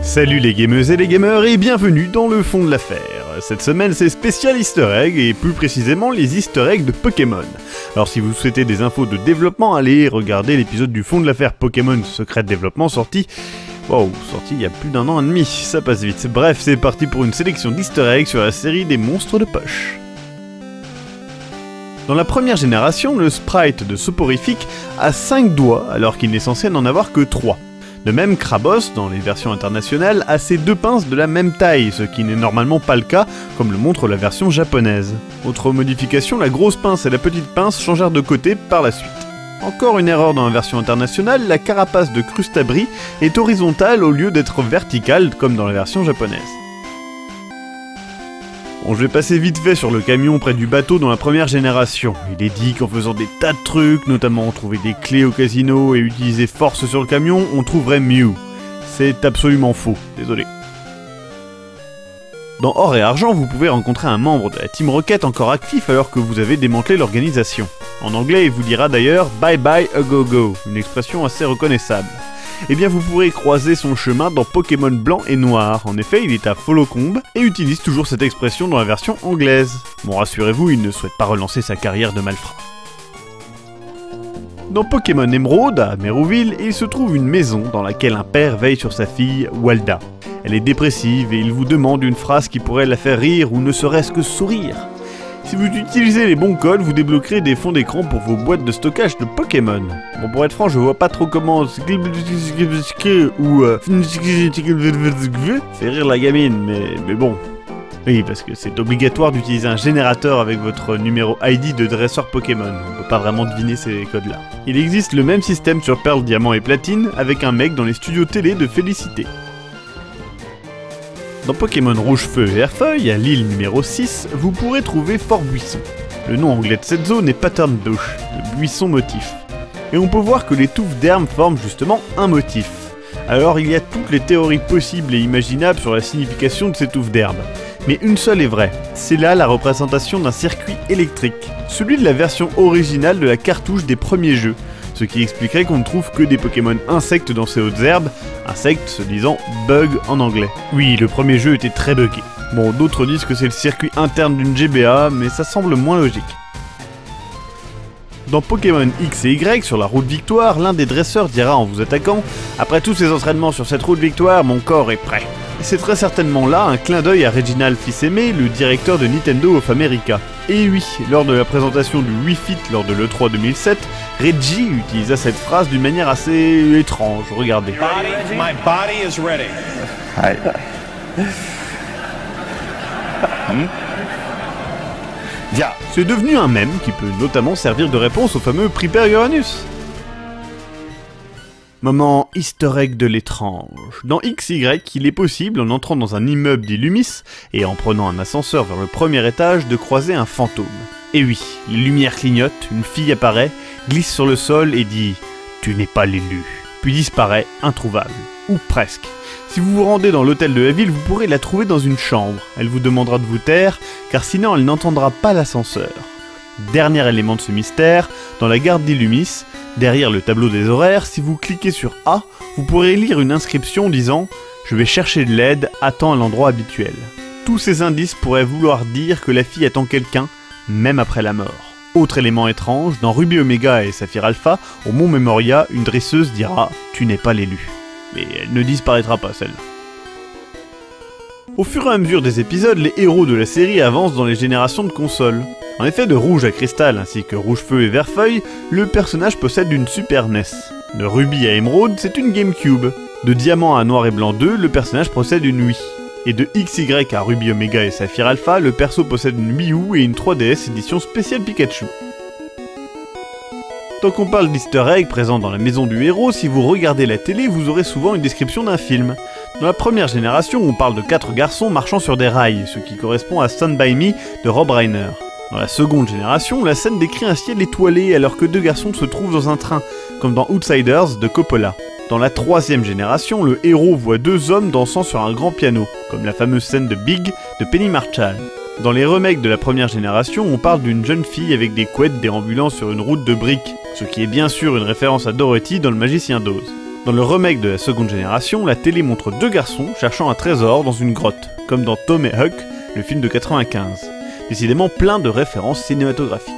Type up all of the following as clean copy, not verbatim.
Salut les gameuses et les gamers et bienvenue dans le fond de l'affaire. Cette semaine c'est spécial easter egg et plus précisément les easter eggs de Pokémon. Alors si vous souhaitez des infos de développement, allez regarder l'épisode du fond de l'affaire Pokémon Secret de développement sorti il y a plus d'1 an et demi, ça passe vite. Bref, c'est parti pour une sélection d'easter eggs sur la série des monstres de poche. Dans la première génération, le sprite de Soporifique a 5 doigts alors qu'il n'est censé n'en avoir que 3. De même, Krabos, dans les versions internationales, a ses 2 pinces de la même taille, ce qui n'est normalement pas le cas, comme le montre la version japonaise. Autre modification, la grosse pince et la petite pince changèrent de côté par la suite. Encore une erreur dans la version internationale, la carapace de Crustabri est horizontale au lieu d'être verticale comme dans la version japonaise. Bon, je vais passer vite fait sur le camion près du bateau dans la première génération. Il est dit qu'en faisant des tas de trucs, notamment trouver des clés au casino et utiliser force sur le camion, on trouverait Mew. C'est absolument faux, désolé. Dans Or et Argent, vous pouvez rencontrer un membre de la Team Rocket encore actif alors que vous avez démantelé l'organisation. En anglais, il vous dira d'ailleurs « Bye bye a go-go », une expression assez reconnaissable. Eh bien vous pourrez croiser son chemin dans Pokémon Blanc et Noir. En effet, il est à Folocombe et utilise toujours cette expression dans la version anglaise. Bon, rassurez-vous, il ne souhaite pas relancer sa carrière de malfrat. Dans Pokémon Émeraude, à Mérouville, il se trouve une maison dans laquelle un père veille sur sa fille, Walda. Elle est dépressive et il vous demande une phrase qui pourrait la faire rire ou ne serait-ce que sourire. Si vous utilisez les bons codes, vous débloquerez des fonds d'écran pour vos boîtes de stockage de Pokémon. Bon, pour être franc, je vois pas trop comment ou fait rire la gamine, mais bon. Oui, parce que c'est obligatoire d'utiliser un générateur avec votre numéro ID de dresseur Pokémon. On peut pas vraiment deviner ces codes-là. Il existe le même système sur Perle, Diamant et Platine avec un mec dans les studios télé de Félicité. Dans Pokémon Rouge-Feu et Vert-Feuille, à l'île numéro 6, vous pourrez trouver Fort Buisson. Le nom anglais de cette zone est Pattern Bush, le buisson motif. Et on peut voir que les touffes d'herbe forment justement un motif. Alors il y a toutes les théories possibles et imaginables sur la signification de ces touffes d'herbe. Mais une seule est vraie, c'est là la représentation d'un circuit électrique, celui de la version originale de la cartouche des premiers jeux, ce qui expliquerait qu'on ne trouve que des Pokémon insectes dans ces hautes herbes, insectes se disant bug en anglais. Oui, le premier jeu était très buggé. Bon, d'autres disent que c'est le circuit interne d'une GBA, mais ça semble moins logique. Dans Pokémon X et Y, sur la route Victoire, l'un des dresseurs dira en vous attaquant « Après tous ces entraînements sur cette route Victoire, mon corps est prêt ». Et c'est très certainement là un clin d'œil à Reginald Fils-Aimé, le directeur de Nintendo of America. Et oui, lors de la présentation du Wii Fit lors de l'E3 2007, Reggie utilisa cette phrase d'une manière assez étrange, regardez. My body is ready. C'est devenu un mème qui peut notamment servir de réponse au fameux Prepare Uranus. Moment easter egg de l'étrange. Dans XY, il est possible, en entrant dans un immeuble d'Illumis et en prenant un ascenseur vers le premier étage, de croiser un fantôme. Et oui, les lumières clignotent, une fille apparaît, glisse sur le sol et dit « Tu n'es pas l'élu », puis disparaît, introuvable. Ou presque. Si vous vous rendez dans l'hôtel de la ville, vous pourrez la trouver dans une chambre. Elle vous demandera de vous taire, car sinon elle n'entendra pas l'ascenseur. Dernier élément de ce mystère, dans la gare d'Illumis, derrière le tableau des horaires, si vous cliquez sur A, vous pourrez lire une inscription disant « Je vais chercher de l'aide, attends à l'endroit habituel ». Tous ces indices pourraient vouloir dire que la fille attend quelqu'un, même après la mort. Autre élément étrange, dans Ruby Omega et Saphir Alpha, au Mont Memoria, une dresseuse dira « Tu n'es pas l'élu ». Mais elle ne disparaîtra pas, celle-là. Au fur et à mesure des épisodes, les héros de la série avancent dans les générations de consoles. En effet, de Rouge à Cristal ainsi que Rouge-Feu et Vert-Feuille, le personnage possède une Super NES. De Ruby à Émeraude, c'est une GameCube. De Diamant à Noir et Blanc 2, le personnage possède une Wii. Et de XY à Ruby Omega et Saphir Alpha, le perso possède une Wii U et une 3DS édition spéciale Pikachu. Tant qu'on parle d'easter egg présent dans la maison du héros, si vous regardez la télé, vous aurez souvent une description d'un film. Dans la première génération, on parle de 4 garçons marchant sur des rails, ce qui correspond à Stand By Me de Rob Reiner. Dans la seconde génération, la scène décrit un ciel étoilé alors que 2 garçons se trouvent dans un train, comme dans Outsiders de Coppola. Dans la troisième génération, le héros voit 2 hommes dansant sur un grand piano, comme la fameuse scène de Big de Penny Marshall. Dans les remakes de la première génération, on parle d'une jeune fille avec des couettes déambulant sur une route de briques, ce qui est bien sûr une référence à Dorothy dans Le Magicien d'Oz. Dans le remake de la seconde génération, la télé montre deux garçons cherchant un trésor dans une grotte, comme dans Tom et Huck, le film de 95. Décidément plein de références cinématographiques.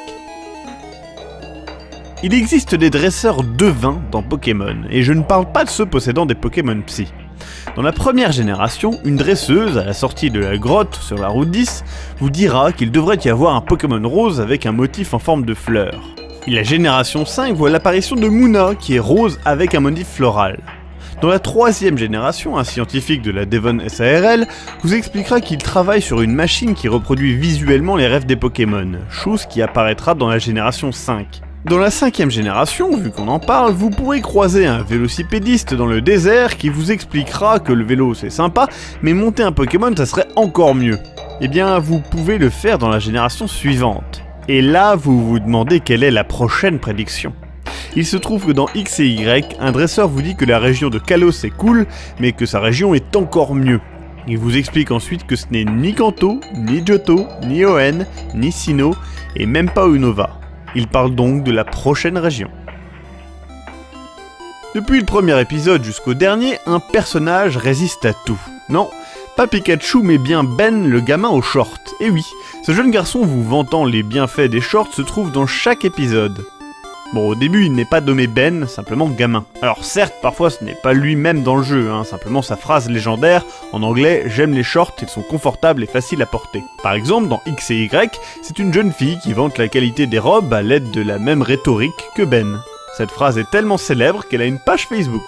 Il existe des dresseurs devins dans Pokémon, et je ne parle pas de ceux possédant des Pokémon Psy. Dans la première génération, une dresseuse, à la sortie de la grotte sur la route 10, vous dira qu'il devrait y avoir un Pokémon rose avec un motif en forme de fleur. Et la génération 5 voit l'apparition de Munna, qui est rose avec un motif floral. Dans la troisième génération, un scientifique de la Devon SARL vous expliquera qu'il travaille sur une machine qui reproduit visuellement les rêves des Pokémon, chose qui apparaîtra dans la génération 5. Dans la cinquième génération, vu qu'on en parle, vous pourrez croiser un vélocipédiste dans le désert qui vous expliquera que le vélo c'est sympa, mais monter un Pokémon ça serait encore mieux. Eh bien, vous pouvez le faire dans la génération suivante. Et là, vous vous demandez quelle est la prochaine prédiction. Il se trouve que dans X et Y, un dresseur vous dit que la région de Kalos est cool, mais que sa région est encore mieux. Il vous explique ensuite que ce n'est ni Kanto, ni Johto, ni Hoenn, ni Sinnoh, et même pas Unova. Il parle donc de la prochaine région. Depuis le premier épisode jusqu'au dernier, un personnage résiste à tout. Non, pas Pikachu mais bien Ben, le gamin aux shorts. Et oui, ce jeune garçon vous vantant les bienfaits des shorts se trouve dans chaque épisode. Bon, au début il n'est pas nommé Ben, simplement gamin. Alors certes, parfois ce n'est pas lui-même dans le jeu, simplement sa phrase légendaire, en anglais « J'aime les shorts, ils sont confortables et faciles à porter ». Par exemple, dans X et Y, c'est une jeune fille qui vante la qualité des robes à l'aide de la même rhétorique que Ben. Cette phrase est tellement célèbre qu'elle a une page Facebook.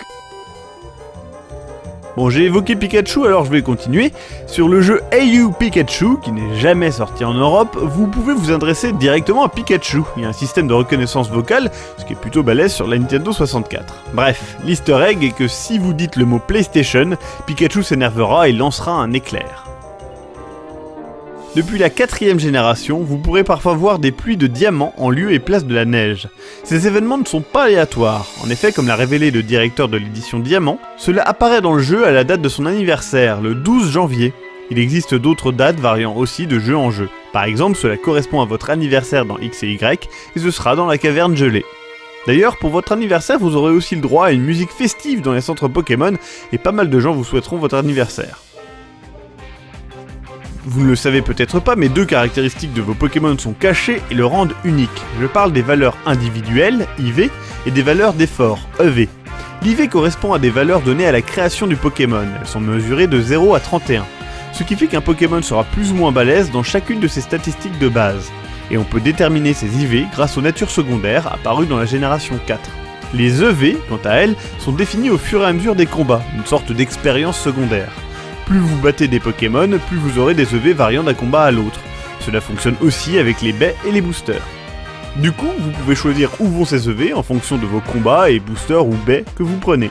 Bon, j'ai évoqué Pikachu, alors je vais continuer. Sur le jeu Hey You Pikachu, qui n'est jamais sorti en Europe, vous pouvez vous adresser directement à Pikachu. Il y a un système de reconnaissance vocale, ce qui est plutôt balèze sur la Nintendo 64. Bref, l'easter egg est que si vous dites le mot PlayStation, Pikachu s'énervera et lancera un éclair. Depuis la 4ème génération, vous pourrez parfois voir des pluies de diamants en lieu et place de la neige. Ces événements ne sont pas aléatoires. En effet, comme l'a révélé le directeur de l'édition Diamant, cela apparaît dans le jeu à la date de son anniversaire, le 12 janvier. Il existe d'autres dates variant aussi de jeu en jeu. Par exemple, cela correspond à votre anniversaire dans X et Y, et ce sera dans la caverne gelée. D'ailleurs, pour votre anniversaire, vous aurez aussi le droit à une musique festive dans les centres Pokémon, et pas mal de gens vous souhaiteront votre anniversaire. Vous ne le savez peut-être pas, mais deux caractéristiques de vos Pokémon sont cachées et le rendent unique. Je parle des valeurs individuelles, IV, et des valeurs d'effort, EV. L'IV correspond à des valeurs données à la création du Pokémon, elles sont mesurées de 0 à 31. Ce qui fait qu'un Pokémon sera plus ou moins balèze dans chacune de ses statistiques de base. Et on peut déterminer ces IV grâce aux natures secondaires apparues dans la génération 4. Les EV, quant à elles, sont définies au fur et à mesure des combats, une sorte d'expérience secondaire. Plus vous battez des Pokémon, plus vous aurez des EV variant d'un combat à l'autre. Cela fonctionne aussi avec les baies et les boosters. Du coup, vous pouvez choisir où vont ces EV en fonction de vos combats et boosters ou baies que vous prenez.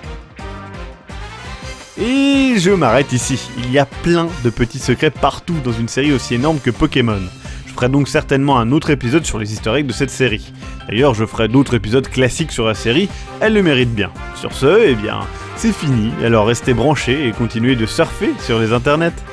Et je m'arrête ici, il y a plein de petits secrets partout dans une série aussi énorme que Pokémon. Je ferai donc certainement un autre épisode sur les easter eggs de cette série. D'ailleurs, je ferai d'autres épisodes classiques sur la série, elle le mérite bien. Sur ce, eh bien, c'est fini, alors restez branchés et continuez de surfer sur les internets.